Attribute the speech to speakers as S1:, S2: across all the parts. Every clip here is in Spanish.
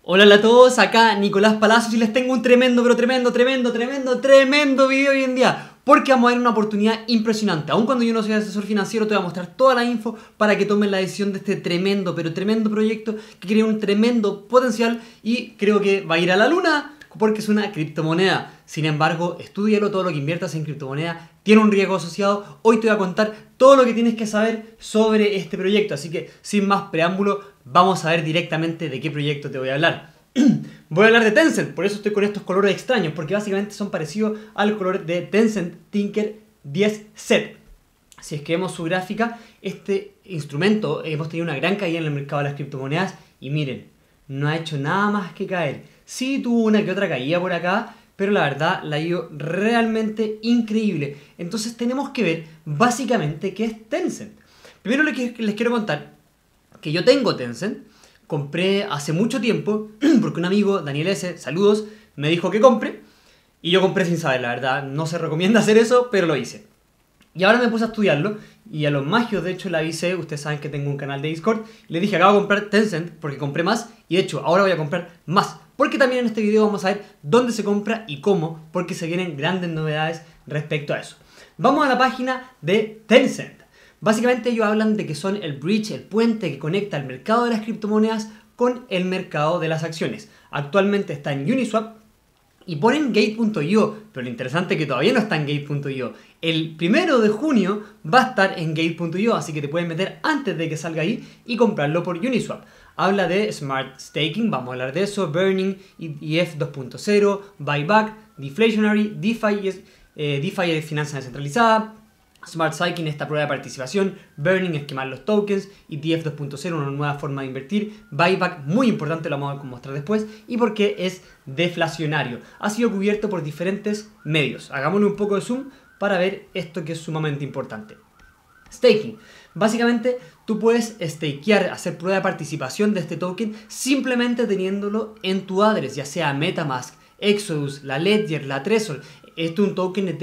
S1: Hola a todos, acá Nicolás Palacios y les tengo un tremendo video hoy en día. Porque vamos a ver una oportunidad impresionante. Aun cuando yo no soy asesor financiero, te voy a mostrar toda la info para que tomes la decisión de este tremendo proyecto que tiene un tremendo potencial y creo que va a ir a la luna porque es una criptomoneda. Sin embargo, estúdialo, todo lo que inviertas en criptomoneda tiene un riesgo asociado. Hoy te voy a contar todo lo que tienes que saber sobre este proyecto. Así que, sin más preámbulo, vamos a ver directamente de qué proyecto te voy a hablar. Voy a hablar de Tencent, por eso estoy con estos colores extraños, porque básicamente son parecidos al color de Tencent Tinker 10 Set. Si es que vemos su gráfica, este instrumento hemos tenido una gran caída en el mercado de las criptomonedas y miren, no ha hecho nada más que caer. Sí tuvo una que otra caída por acá, pero la verdad la ha ido realmente increíble. Entonces tenemos que ver básicamente qué es Tencent. Primero les quiero contar que yo tengo Tencent. Compré hace mucho tiempo, porque un amigo, Daniel S., saludos, me dijo que compre. Y yo compré sin saber, la verdad. No se recomienda hacer eso, pero lo hice. Y ahora me puse a estudiarlo. Y a los magios, de hecho, le avisé. Ustedes saben que tengo un canal de Discord. Le dije, acabo de comprar Tencent porque compré más. Y de hecho, ahora voy a comprar más. Porque también en este video vamos a ver dónde se compra y cómo. Porque se vienen grandes novedades respecto a eso. Vamos a la página de Tencent. Básicamente ellos hablan de que son el bridge, el puente que conecta el mercado de las criptomonedas con el mercado de las acciones. Actualmente está en Uniswap y ponen Gate.io, pero lo interesante es que todavía no está en Gate.io. El 1 de junio va a estar en Gate.io, así que te puedes meter antes de que salga ahí y comprarlo por Uniswap. Habla de Smart Staking, vamos a hablar de eso, Burning, ETF 2.0, Buyback, Deflationary, DeFi es finanzas descentralizadas, Smart Staking, esta prueba de participación, Burning es quemar los tokens, ETF 2.0, una nueva forma de invertir, Buyback, muy importante, lo vamos a mostrar después, y porque es deflacionario. Ha sido cubierto por diferentes medios. Hagámosle un poco de zoom para ver esto que es sumamente importante. Staking. Básicamente, tú puedes stakear, hacer prueba de participación de este token simplemente teniéndolo en tu address, ya sea MetaMask, Exodus, la Ledger, la Trezor. Esto es un token de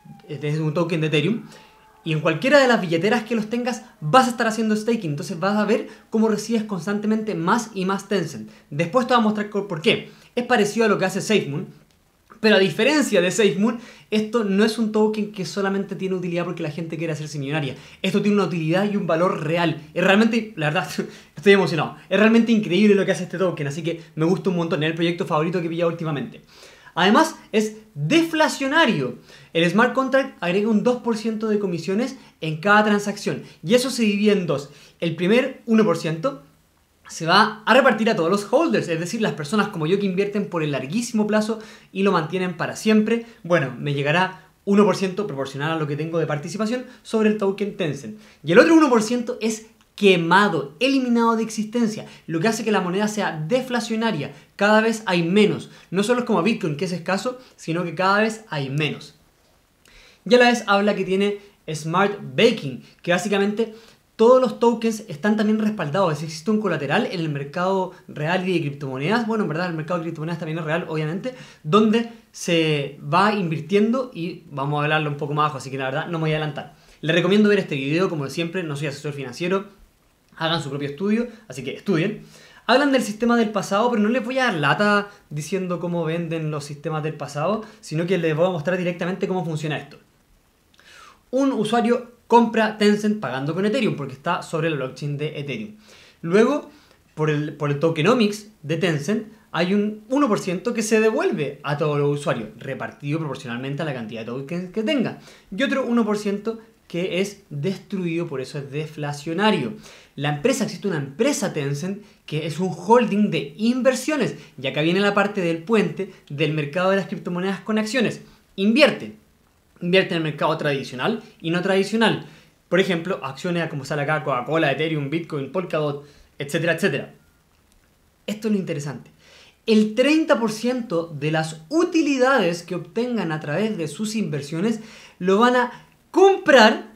S1: Ethereum. Y en cualquiera de las billeteras que los tengas vas a estar haciendo staking. Entonces vas a ver cómo recibes constantemente más y más Tencent. Después te voy a mostrar por qué. Es parecido a lo que hace SafeMoon. Pero a diferencia de SafeMoon, esto no es un token que solamente tiene utilidad porque la gente quiere hacerse millonaria. Esto tiene una utilidad y un valor real. Es realmente, la verdad, estoy emocionado. Es realmente increíble lo que hace este token. Así que me gusta un montón. Es el proyecto favorito que he pillado últimamente. Además, es deflacionario. El smart contract agrega un 2% de comisiones en cada transacción. Y eso se divide en dos. El primer 1% se va a repartir a todos los holders, es decir, las personas como yo que invierten por el larguísimo plazo y lo mantienen para siempre. Bueno, me llegará 1% proporcional a lo que tengo de participación sobre el token Tencent. Y el otro 1% es quemado, eliminado de existencia, lo que hace que la moneda sea deflacionaria. Cada vez hay menos. No solo es como Bitcoin, que es escaso, sino que cada vez hay menos. Y a la vez habla que tiene Smart Baking, que básicamente todos los tokens están también respaldados. Es decir, existe un colateral en el mercado real y de criptomonedas. Bueno, en verdad el mercado de criptomonedas también es real, obviamente, donde se va invirtiendo y vamos a hablarlo un poco más abajo, así que la verdad no me voy a adelantar. Les recomiendo ver este video, como siempre, no soy asesor financiero, hagan su propio estudio, así que estudien. Hablan del sistema del pasado, pero no les voy a dar lata diciendo cómo venden los sistemas del pasado, sino que les voy a mostrar directamente cómo funciona esto. Un usuario compra Tencent pagando con Ethereum porque está sobre la blockchain de Ethereum. Luego, por el tokenomics de Tencent, hay un 1% que se devuelve a todos los usuarios, repartido proporcionalmente a la cantidad de tokens que tenga. Y otro 1% que es destruido, por eso es deflacionario. Existe una empresa Tencent que es un holding de inversiones. Y acá viene la parte del puente del mercado de las criptomonedas con acciones. Invierte en el mercado tradicional y no tradicional. Por ejemplo, acciones como sale acá, Coca-Cola, Ethereum, Bitcoin, Polkadot, etcétera, etcétera. Esto es lo interesante. El 30% de las utilidades que obtengan a través de sus inversiones lo van a comprar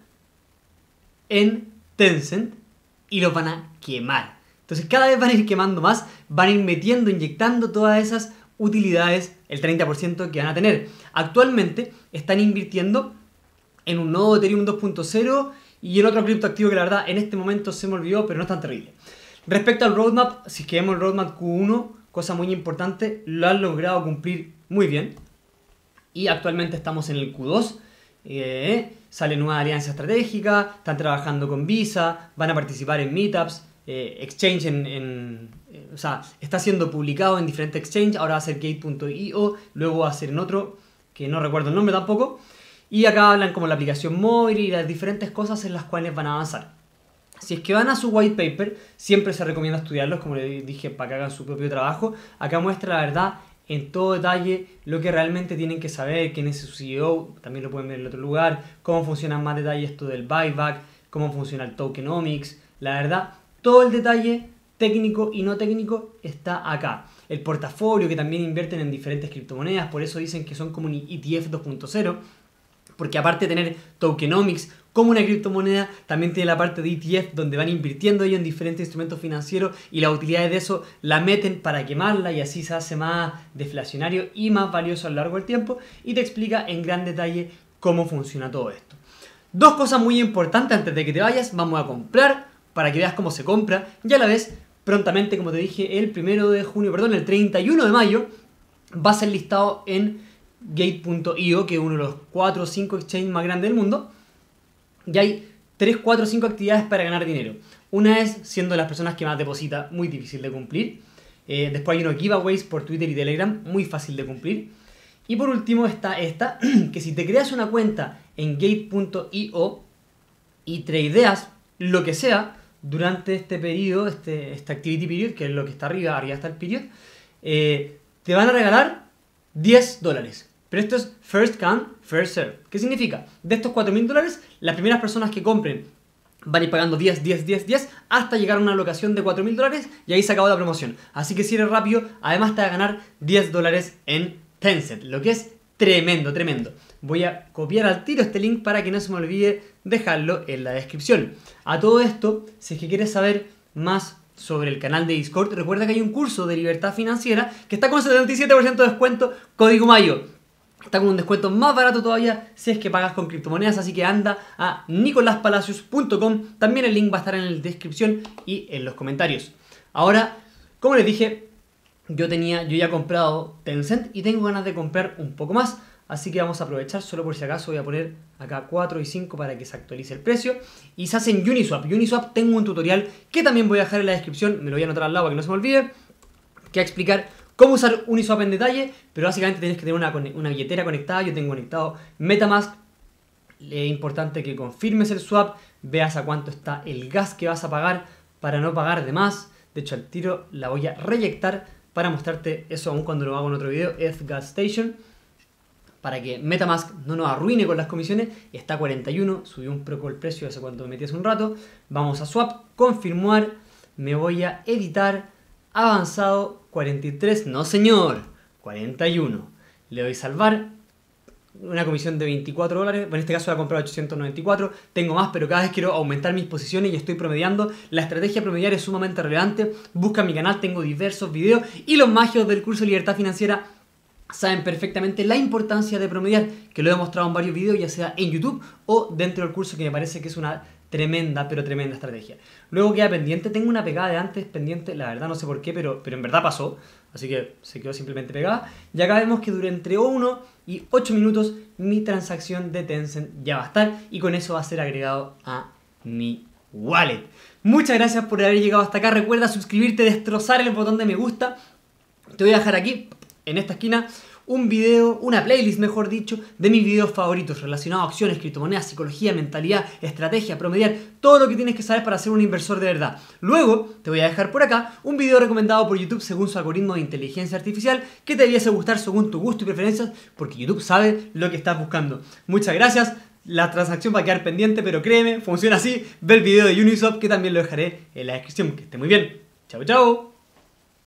S1: en Tencent y lo van a quemar. Entonces cada vez van a ir quemando más, van a ir metiendo, inyectando todas esas utilidades, el 30% que van a tener. Actualmente están invirtiendo en un nodo Ethereum 2.0 y en otro criptoactivo que la verdad en este momento se me olvidó, pero no es tan terrible. Respecto al roadmap, si es que vemos el roadmap Q1, cosa muy importante, lo han logrado cumplir muy bien. Y actualmente estamos en el Q2. Sale nueva alianza estratégica, están trabajando con Visa, van a participar en meetups, exchange o sea, está siendo publicado en diferentes exchanges, ahora va a ser Gate.io, luego va a ser en otro, que no recuerdo el nombre tampoco, y acá hablan como la aplicación móvil y las diferentes cosas en las cuales van a avanzar. Si es que van a su white paper, siempre se recomienda estudiarlos, como les dije, para que hagan su propio trabajo. Acá muestra la verdad en todo detalle lo que realmente tienen que saber, quién es su CEO, también lo pueden ver en otro lugar, cómo funciona en más detalle esto del buyback, cómo funciona el tokenomics, la verdad, todo el detalle técnico y no técnico está acá. El portafolio, que también invierten en diferentes criptomonedas, por eso dicen que son como un ETF 2.0, porque aparte de tener tokenomics como una criptomoneda, también tiene la parte de ETF donde van invirtiendo ellos en diferentes instrumentos financieros y las utilidades de eso la meten para quemarla y así se hace más deflacionario y más valioso a lo largo del tiempo, y te explica en gran detalle cómo funciona todo esto. Dos cosas muy importantes antes de que te vayas: vamos a comprar para que veas cómo se compra, ya la ves prontamente, como te dije, el 31 de mayo va a ser listado en Gate.io, que es uno de los 4 o 5 exchanges más grandes del mundo. Y hay 3, 4 o 5 actividades para ganar dinero. Una es siendo las personas que más deposita, muy difícil de cumplir. Después hay unos giveaways por Twitter y Telegram, muy fácil de cumplir. Y por último está esta, que si te creas una cuenta en Gate.io y tradeas lo que sea durante este periodo, este activity period, que es lo que está arriba está el period, te van a regalar $10. Pero esto es first come, first serve. ¿Qué significa? De estos $4.000, las primeras personas que compren van a ir pagando 10 hasta llegar a una alocación de $4.000 y ahí se acabó la promoción. Así que si eres rápido, además te va a ganar $10 en Tencent, lo que es tremendo, tremendo. Voy a copiar al tiro este link para que no se me olvide dejarlo en la descripción. A todo esto, si es que quieres saber más sobre el canal de Discord, recuerda que hay un curso de libertad financiera que está con 77% de descuento, código mayo. Está con un descuento más barato todavía si es que pagas con criptomonedas, así que anda a nicolaspalacios.com. También el link va a estar en la descripción y en los comentarios. Ahora, como les dije, yo ya he comprado Tencent y tengo ganas de comprar un poco más. Así que vamos a aprovechar, solo por si acaso voy a poner acá 4 y 5 para que se actualice el precio. Y se hace en Uniswap. Uniswap tengo un tutorial que también voy a dejar en la descripción, me lo voy a anotar al lado para que no se me olvide, que va a explicar cómo usar Uniswap en detalle, pero básicamente tienes que tener una billetera conectada. Yo tengo conectado MetaMask. Es importante que confirmes el swap, veas a cuánto está el gas que vas a pagar para no pagar de más. De hecho, al tiro la voy a reyectar para mostrarte eso aún cuando lo hago en otro video, Gas Station, para que MetaMask no nos arruine con las comisiones. Está a 41, subió un poco el precio hace cuando me metí hace un rato. Vamos a swap, confirmar, me voy a editar, avanzado, 43, no señor, 41. Le doy salvar, una comisión de $24, en este caso voy a comprar 894, tengo más, pero cada vez quiero aumentar mis posiciones y estoy promediando. La estrategia promediar es sumamente relevante, busca mi canal, tengo diversos videos y los magios del curso de Libertad Financiera saben perfectamente la importancia de promediar, que lo he demostrado en varios videos, ya sea en YouTube o dentro del curso, que me parece que es una tremenda, pero tremenda estrategia. Luego queda pendiente, tengo una pegada de antes pendiente, la verdad no sé por qué, pero en verdad pasó, así que se quedó simplemente pegada. Y acá vemos que durante entre 1 y 8 minutos mi transacción de Tencent ya va a estar y con eso va a ser agregado a mi wallet. Muchas gracias por haber llegado hasta acá. Recuerda suscribirte, destrozar el botón de me gusta. Te voy a dejar aquí, en esta esquina, un video, una playlist mejor dicho, de mis videos favoritos relacionados a acciones, criptomonedas, psicología, mentalidad, estrategia, promediar, todo lo que tienes que saber para ser un inversor de verdad. Luego te voy a dejar por acá un video recomendado por YouTube según su algoritmo de inteligencia artificial que te debiese gustar según tu gusto y preferencias, porque YouTube sabe lo que estás buscando. Muchas gracias. La transacción va a quedar pendiente, pero créeme, funciona así. Ve el video de Uniswap que también lo dejaré en la descripción. Que esté muy bien. Chao, chao.